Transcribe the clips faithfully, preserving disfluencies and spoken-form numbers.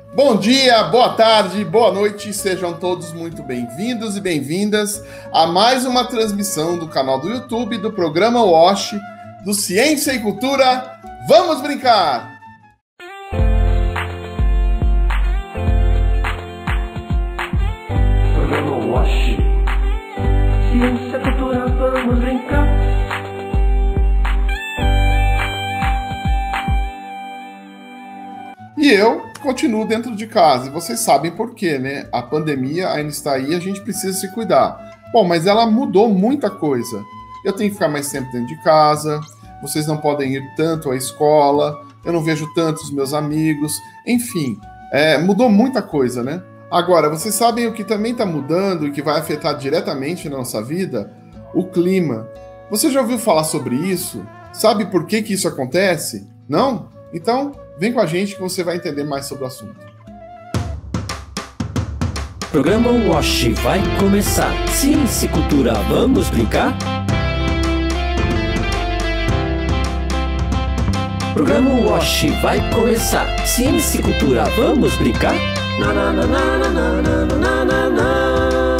Bom dia, boa tarde, boa noite, sejam todos muito bem-vindos e bem-vindas a mais uma transmissão do canal do YouTube do programa WASH do Ciência e Cultura. Vamos brincar! Programa WASH. Ciência e Cultura, vamos brincar. E eu continuo dentro de casa, e vocês sabem por quê, né? A pandemia ainda está aí, a gente precisa se cuidar. Bom, mas ela mudou muita coisa. Eu tenho que ficar mais tempo dentro de casa, vocês não podem ir tanto à escola, eu não vejo tanto os meus amigos, enfim, é, mudou muita coisa, né? Agora, vocês sabem o que também está mudando e que vai afetar diretamente na nossa vida? O clima. Você já ouviu falar sobre isso? Sabe por que que isso acontece? Não? Então, vem com a gente que você vai entender mais sobre o assunto. Programa WASH vai começar. Ciência e Cultura, vamos brincar? Programa WASH vai começar. Ciência e Cultura, vamos brincar? Na, na, na, na, na, na, na, na, na.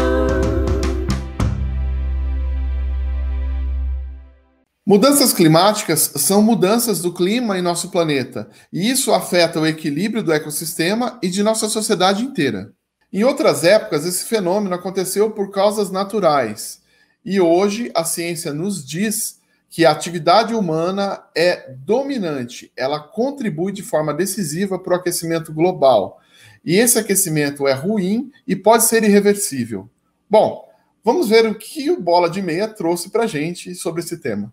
Mudanças climáticas são mudanças do clima em nosso planeta, e isso afeta o equilíbrio do ecossistema e de nossa sociedade inteira. Em outras épocas, esse fenômeno aconteceu por causas naturais, e hoje a ciência nos diz que a atividade humana é dominante, ela contribui de forma decisiva para o aquecimento global, e esse aquecimento é ruim e pode ser irreversível. Bom, vamos ver o que o Bola de Meia trouxe para a gente sobre esse tema.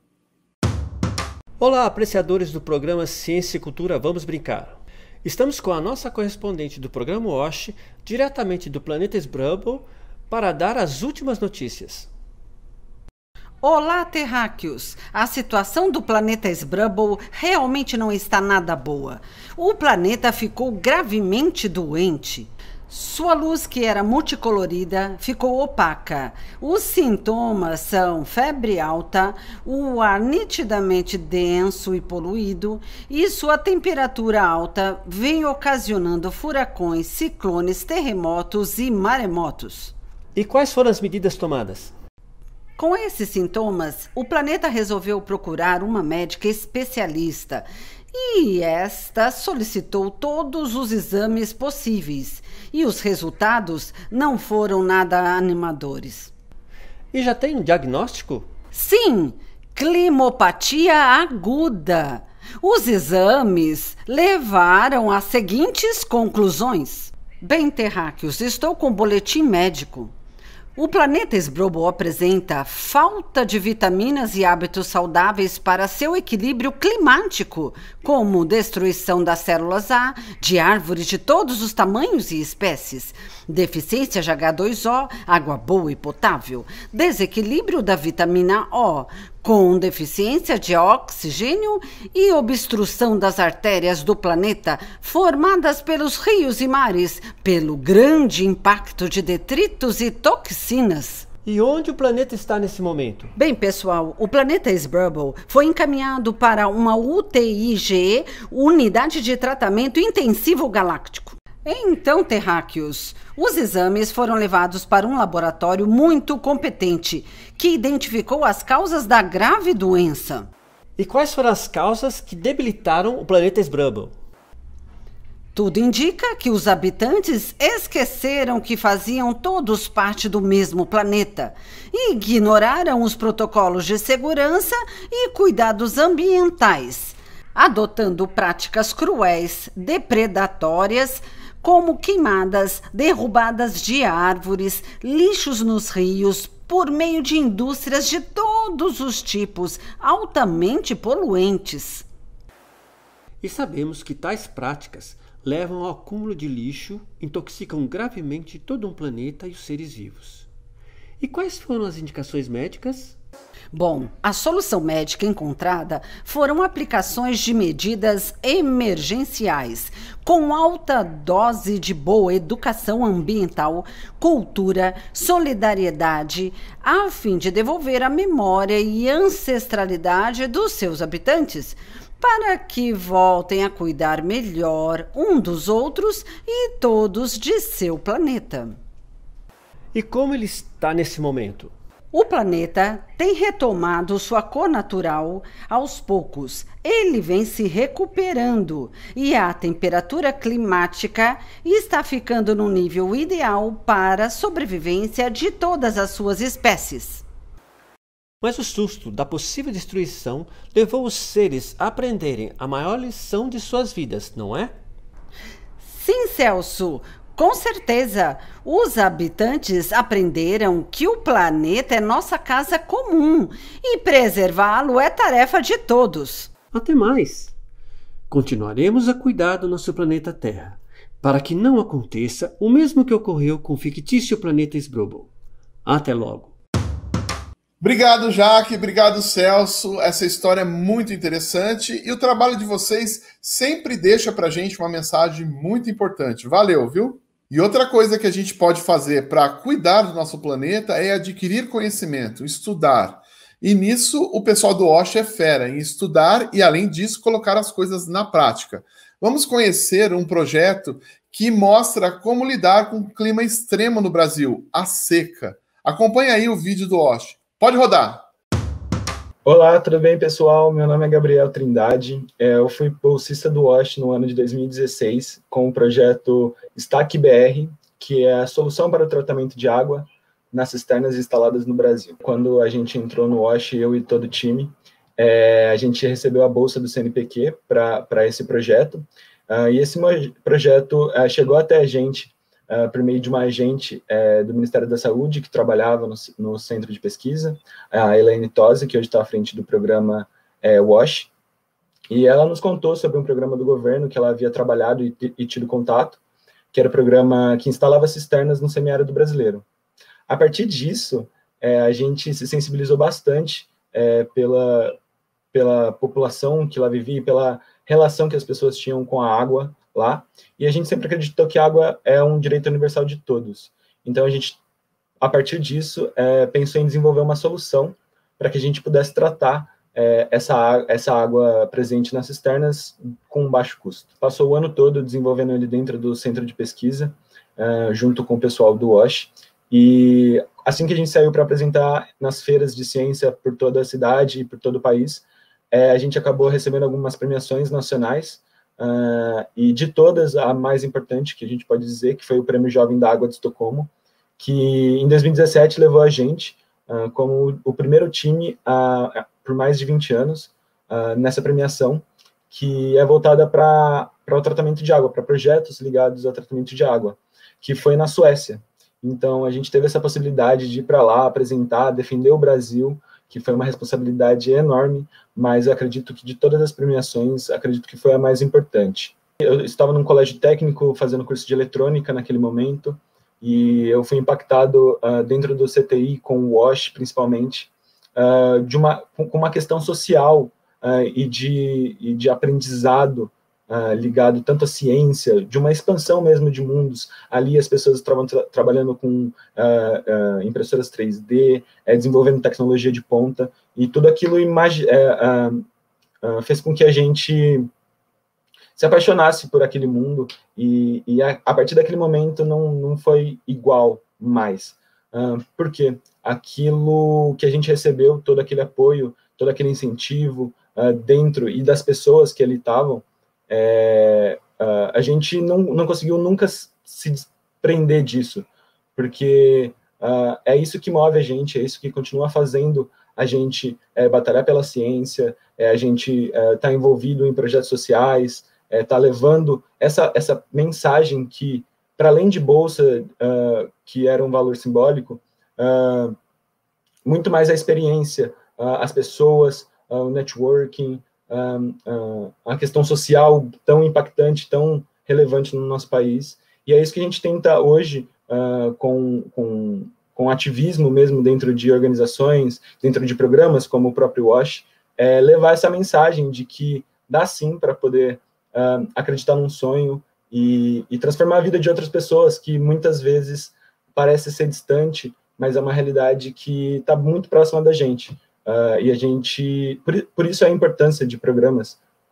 Olá, apreciadores do programa Ciência e Cultura, vamos brincar. Estamos com a nossa correspondente do programa WASH, diretamente do planeta Sbrubble, para dar as últimas notícias. Olá, terráqueos! A situação do planeta Sbrubble realmente não está nada boa. O planeta ficou gravemente doente. Sua luz, que era multicolorida, ficou opaca. Os sintomas são febre alta, o ar nitidamente denso e poluído, e sua temperatura alta vem ocasionando furacões, ciclones, terremotos e maremotos. E quais foram as medidas tomadas? Com esses sintomas, o planeta resolveu procurar uma médica especialista e esta solicitou todos os exames possíveis e os resultados não foram nada animadores. E já tem um diagnóstico? Sim, climopatia aguda. Os exames levaram às seguintes conclusões. Bem, terráqueos, estou com um boletim médico. O planeta Sbrubble apresenta falta de vitaminas e hábitos saudáveis para seu equilíbrio climático, como destruição das células A, de árvores de todos os tamanhos e espécies, deficiência de agá dois ó, água boa e potável, desequilíbrio da vitamina O, com deficiência de oxigênio e obstrução das artérias do planeta formadas pelos rios e mares, pelo grande impacto de detritos e toxinas. E onde o planeta está nesse momento? Bem, pessoal, o planeta Sbrubble foi encaminhado para uma U T I G, Unidade de Tratamento Intensivo Galáctico. Então, terráqueos, os exames foram levados para um laboratório muito competente, que identificou as causas da grave doença. E quais foram as causas que debilitaram o planeta Sbrubble? Tudo indica que os habitantes esqueceram que faziam todos parte do mesmo planeta, ignoraram os protocolos de segurança e cuidados ambientais, adotando práticas cruéis, depredatórias, como queimadas, derrubadas de árvores, lixos nos rios, por meio de indústrias de todos os tipos, altamente poluentes. E sabemos que tais práticas levam ao acúmulo de lixo, intoxicam gravemente todo um planeta e os seres vivos. E quais foram as indicações médicas? Bom, a solução médica encontrada foram aplicações de medidas emergenciais, com alta dose de boa educação ambiental, cultura, solidariedade, a fim de devolver a memória e ancestralidade dos seus habitantes, para que voltem a cuidar melhor um dos outros e todos de seu planeta. E como ele está nesse momento? O planeta tem retomado sua cor natural aos poucos. Ele vem se recuperando e a temperatura climática está ficando no nível ideal para a sobrevivência de todas as suas espécies. Mas o susto da possível destruição levou os seres a aprenderem a maior lição de suas vidas, não é? Sim, Celso. Com certeza, os habitantes aprenderam que o planeta é nossa casa comum e preservá-lo é tarefa de todos. Até mais. Continuaremos a cuidar do nosso planeta Terra, para que não aconteça o mesmo que ocorreu com o fictício planeta Sbrubble. Até logo. Obrigado, Jaque. Obrigado, Celso. Essa história é muito interessante e o trabalho de vocês sempre deixa pra gente uma mensagem muito importante. Valeu, viu? E outra coisa que a gente pode fazer para cuidar do nosso planeta é adquirir conhecimento, estudar. E nisso o pessoal do Osh é fera, em estudar e, além disso, colocar as coisas na prática. Vamos conhecer um projeto que mostra como lidar com o clima extremo no Brasil, a seca. Acompanhe aí o vídeo do Osh. Pode rodar! Olá, tudo bem, pessoal? Meu nome é Gabriel Trindade. Eu fui bolsista do Osh no ano de dois mil e dezesseis com o projeto Stack B R, que é a solução para o tratamento de água nas cisternas instaladas no Brasil. Quando a gente entrou no Osh, eu e todo o time, é, a gente recebeu a bolsa do C N P Q para esse projeto. Uh, e esse projeto uh, chegou até a gente Uh, por meio de uma agente uh, do Ministério da Saúde que trabalhava no, no centro de pesquisa, a Elaine Tosi, que hoje está à frente do programa uh, WASH, e ela nos contou sobre um programa do governo que ela havia trabalhado e, e tido contato, que era o programa que instalava cisternas no semiárido brasileiro. A partir disso, uh, a gente se sensibilizou bastante uh, pela, pela população que lá vivia, pela relação que as pessoas tinham com a água lá, e a gente sempre acreditou que a água é um direito universal de todos. Então a gente, a partir disso, é, pensou em desenvolver uma solução para que a gente pudesse tratar é, essa, essa água presente nas cisternas com baixo custo. Passou o ano todo desenvolvendo ele dentro do centro de pesquisa, é, junto com o pessoal do Osh, e assim que a gente saiu para apresentar nas feiras de ciência por toda a cidade e por todo o país, é, a gente acabou recebendo algumas premiações nacionais. Uh, e de todas, a mais importante que a gente pode dizer, que foi o Prêmio Jovem da Água de Estocolmo, que em dois mil e dezessete levou a gente uh, como o primeiro time uh, por mais de vinte anos uh, nessa premiação, que é voltada para o tratamento de água, para projetos ligados ao tratamento de água, que foi na Suécia. Então a gente teve essa possibilidade de ir para lá, apresentar, defender o Brasil, que foi uma responsabilidade enorme, mas eu acredito que de todas as premiações, acredito que foi a mais importante. Eu estava num colégio técnico fazendo curso de eletrônica naquele momento, e eu fui impactado uh, dentro do C T I, com o Osh principalmente, uh, de uma, com uma questão social uh, e, de, e de aprendizado uh, ligado tanto à ciência, de uma expansão mesmo de mundos. Ali as pessoas estavam tra trabalhando com uh, uh, impressoras três D, uh, desenvolvendo tecnologia de ponta, e tudo aquilo uh, uh, uh, fez com que a gente se apaixonasse por aquele mundo, e, e a, a partir daquele momento não, não foi igual mais. Uh, por quê? Aquilo que a gente recebeu, todo aquele apoio, todo aquele incentivo uh, dentro e das pessoas que ali estavam, é, uh, a gente não, não conseguiu nunca se desprender disso, porque uh, é isso que move a gente, é isso que continua fazendo a gente é, batalhar pela ciência, é, a gente está é, envolvido em projetos sociais, está é, levando essa, essa mensagem que, para além de bolsa, uh, que era um valor simbólico, uh, muito mais a experiência, uh, as pessoas, uh, o networking, um, uh, a questão social tão impactante, tão relevante no nosso país. E é isso que a gente tenta hoje, uh, com, com, com ativismo mesmo dentro de organizações, dentro de programas como o próprio Osh, é levar essa mensagem de que dá sim para poder uh, acreditar num sonho e, e transformar a vida de outras pessoas que muitas vezes parece ser distante, mas é uma realidade que está muito próxima da gente. Uh, e a gente, por, por isso a importância de programas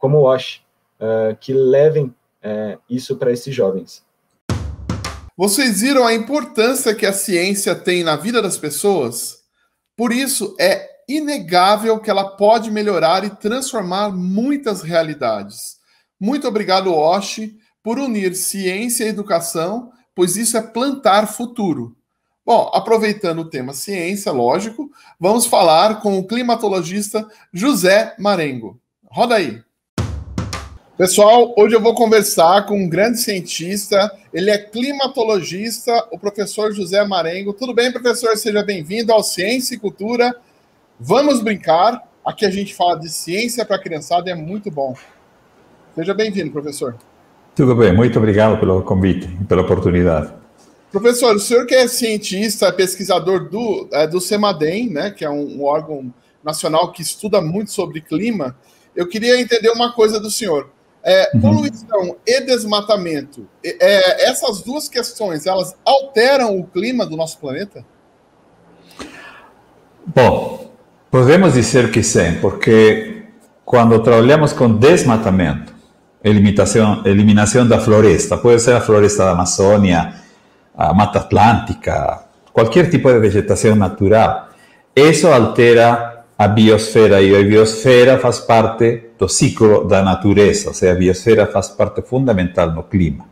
como o WASH, uh, que levem uh, isso para esses jovens. Vocês viram a importância que a ciência tem na vida das pessoas? Por isso, é inegável que ela pode melhorar e transformar muitas realidades. Muito obrigado, WASH, por unir ciência e educação, pois isso é plantar futuro. Bom, aproveitando o tema ciência, lógico, vamos falar com o climatologista José Marengo. Roda aí. Pessoal, hoje eu vou conversar com um grande cientista, ele é climatologista, o professor José Marengo. Tudo bem, professor? Seja bem-vindo ao Ciência e Cultura. Vamos brincar. Aqui a gente fala de ciência para a criançada e é muito bom. Seja bem-vindo, professor. Tudo bem, muito obrigado pelo convite e pela oportunidade. Professor, o senhor que é cientista, pesquisador do, é, do CEMADEM, né, que é um, um órgão nacional que estuda muito sobre clima, eu queria entender uma coisa do senhor. É, uhum. Poluição e desmatamento, é, essas duas questões, elas alteram o clima do nosso planeta? Bom, podemos dizer que sim, porque quando trabalhamos com desmatamento, eliminação, eliminação da floresta, pode ser a floresta da Amazônia, a Mata Atlântica, qualquer tipo de vegetação natural, isso altera a biosfera, e a biosfera faz parte do ciclo da natureza, ou seja, a biosfera faz parte fundamental no clima.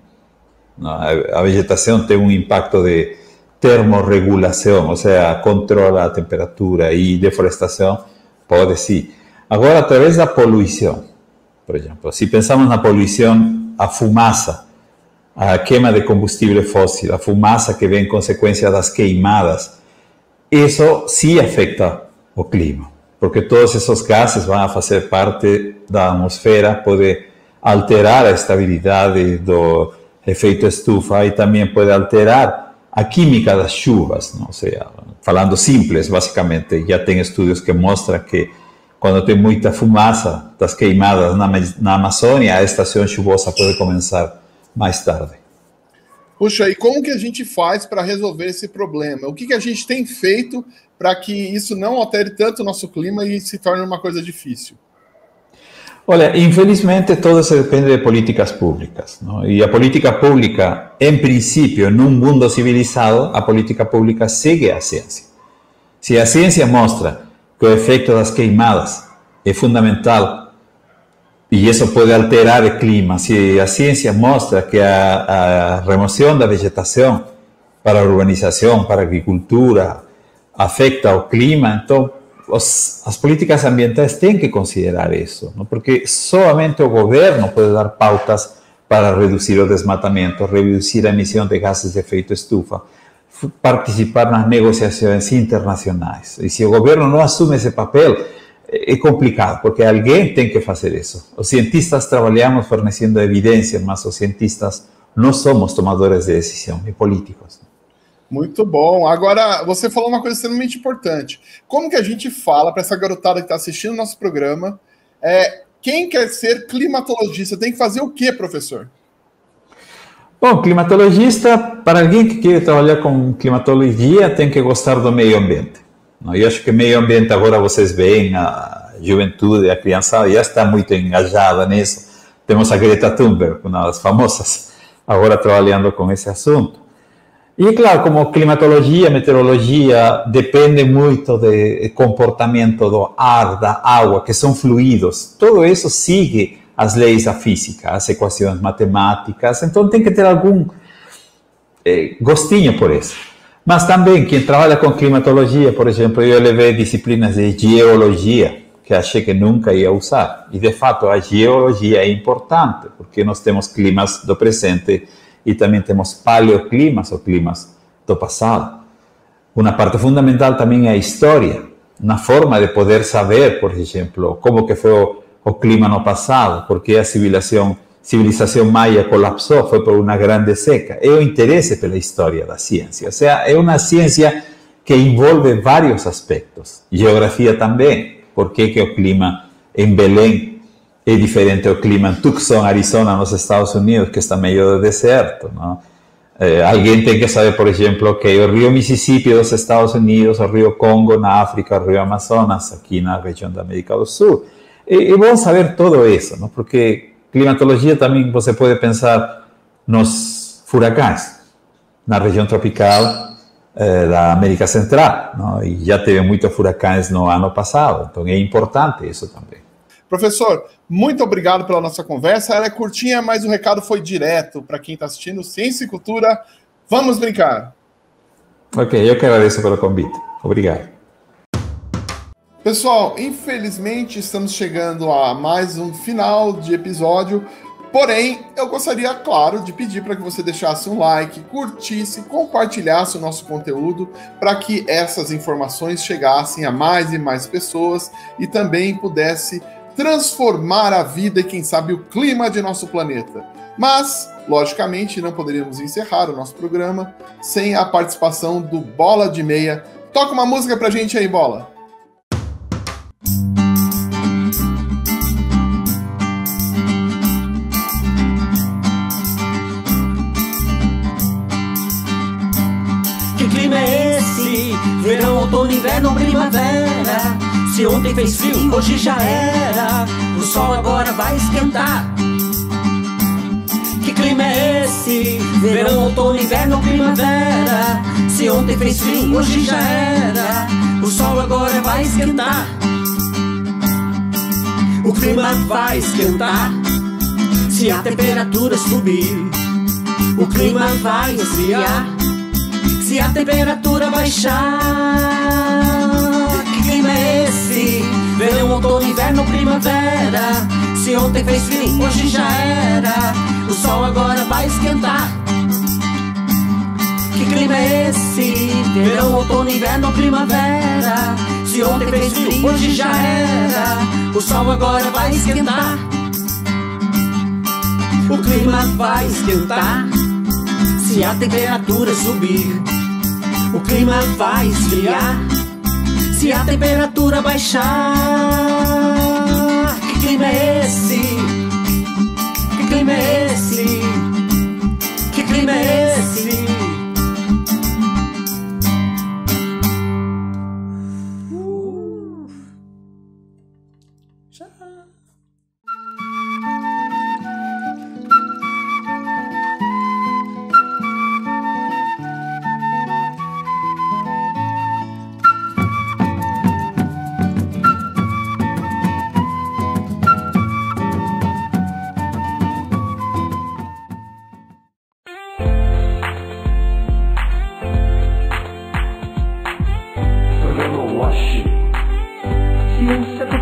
A vegetação tem um impacto de termorregulação, ou seja, controla a temperatura, e deforestação pode sim. Agora, através da poluição, por exemplo, se pensamos na poluição, a fumaça, a queima de combustível fóssil, a fumaça que vem em consequência das queimadas, isso sim afeta o clima, porque todos esses gases vão fazer parte da atmosfera, pode alterar a estabilidade do efeito estufa e também pode alterar a química das chuvas, não? Ou seja, falando simples, basicamente, já tem estudos que mostram que quando tem muita fumaça das queimadas na, na Amazônia, a estação chuvosa pode começar mais tarde. Puxa, e como que a gente faz para resolver esse problema? O que, que a gente tem feito para que isso não altere tanto o nosso clima e se torne uma coisa difícil? Olha, infelizmente todo isso depende de políticas públicas, não? E a política pública, em princípio, num mundo civilizado, a política pública segue a ciência. Se a ciência mostra que o efeito das queimadas é fundamental e isso pode alterar o clima, se a ciência mostra que a, a remoção da vegetação para a urbanização, para a agricultura, afeta o clima, então os, as políticas ambientais têm que considerar isso, não? Porque somente o governo pode dar pautas para reduzir o desmatamento, reduzir a emissão de gases de efeito estufa, participar nas negociações internacionais. E se o governo não assume esse papel, é complicado, porque alguém tem que fazer isso. Os cientistas trabalhamos fornecendo evidência, mas os cientistas não somos tomadores de decisão, e políticos. Muito bom. Agora, você falou uma coisa extremamente importante. Como que a gente fala para essa garotada que está assistindo o nosso programa, é, quem quer ser climatologista tem que fazer o quê, professor? Bom, climatologista, para alguém que quer trabalhar com climatologia, tem que gostar do meio ambiente. Eu acho que meio ambiente, agora vocês veem, a juventude, a criançada já está muito engajada nisso. Temos a Greta Thunberg, uma das famosas, agora trabalhando com esse assunto. E, claro, como climatologia, meteorologia, depende muito do comportamento do ar, da água, que são fluidos. Tudo isso segue as leis da física, as equações matemáticas, então tem que ter algum eh, gostinho por isso. Mas também, quem trabalha com climatologia, por exemplo, eu levei disciplinas de geologia, que achei que nunca ia usar. E, de fato, a geologia é importante, porque nós temos climas do presente e também temos paleoclimas, ou climas do passado. Uma parte fundamental também é a história, na forma de poder saber, por exemplo, como que foi o, o clima no passado, porque a civilização, civilização maia colapsou, foi por uma grande seca. É o interesse pela história da ciência, ou seja, é uma ciência que envolve vários aspectos. Geografia também, por que que o clima em Belém é diferente do clima em Tucson, Arizona, nos Estados Unidos, que está meio do deserto, não? Eh, alguém tem que saber, por exemplo, que o rio Mississippi dos Estados Unidos, o rio Congo na África, o rio Amazonas aqui na região da América do Sul, É, é bom saber tudo isso, não? Porque climatologia também você pode pensar nos furacões, na região tropical eh, da América Central, não? E já teve muitos furacões no ano passado, então é importante isso também. Professor, muito obrigado pela nossa conversa. Ela é curtinha, mas o recado foi direto para quem está assistindo. Ciência e Cultura, vamos brincar! Ok, eu que agradeço pelo convite. Obrigado. Pessoal, infelizmente estamos chegando a mais um final de episódio. Porém, eu gostaria, claro, de pedir para que você deixasse um like, curtisse, compartilhasse o nosso conteúdo para que essas informações chegassem a mais e mais pessoas e também pudesse transformar a vida e, quem sabe, o clima de nosso planeta. Mas, logicamente, não poderíamos encerrar o nosso programa sem a participação do Bola de Meia. Toca uma música pra gente aí, Bola. Que clima é esse? Verão, outono, inverno, primavera. Se ontem fez frio, hoje já era. O sol agora vai esquentar. Que clima é esse? Verão, outono, inverno, primavera. Se ontem fez frio, hoje já era. O sol agora vai esquentar. O clima vai esquentar. Se a temperatura subir, o clima vai esfriar. Se a temperatura baixar. Que clima é esse? Verão, outono, inverno, primavera. Se ontem fez frio, hoje já era. O sol agora vai esquentar. Que clima é esse? Verão, outono, inverno, primavera. Se ontem fez frio, hoje já era. O sol agora vai esquentar. O clima vai esquentar. Se a temperatura subir, o clima vai esfriar. Se a temperatura baixar. Que clima é esse? Que clima é esse? Que clima é esse? Uh. Programa Wash. Ciência